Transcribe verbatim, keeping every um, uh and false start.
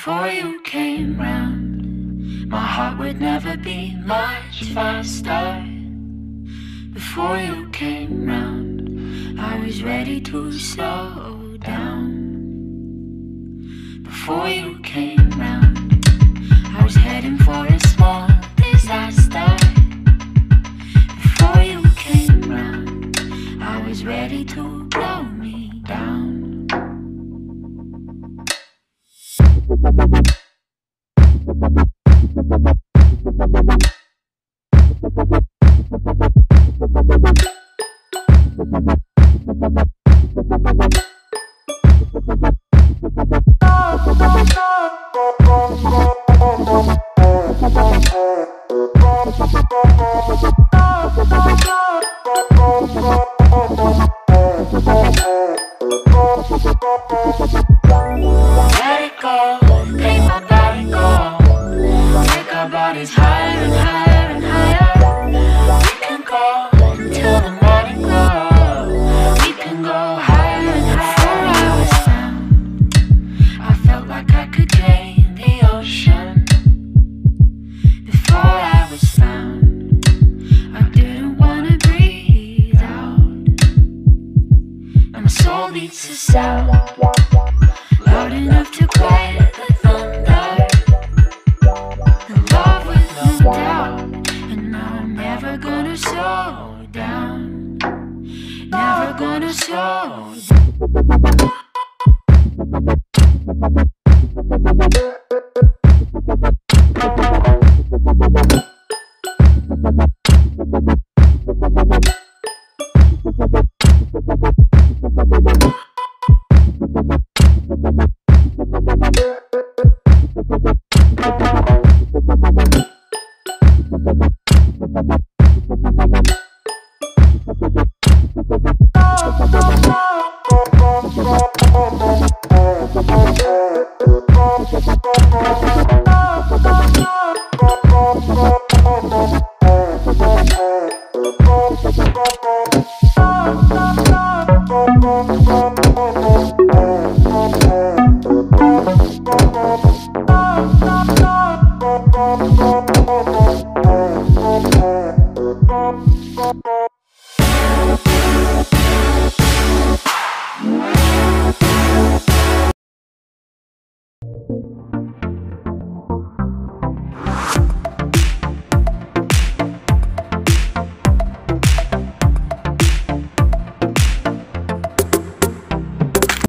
Before you came round, my heart would never be much faster. Before you came round, I was ready to slow down. Before you came round, I was heading for a small disaster. Before you came round, I was ready to blow me down. Let it go, make my body go. Take our bodies higher and higher and higher. We can go until the morning glow. We can go higher and higher. Before I was found, I felt like I could drain the ocean. Before I was found, I didn't wanna breathe out. And my soul beats a sound loud enough to quiet the thunder. The love with no doubt, and now I'm never gonna slow down. Never gonna slow down. Oh,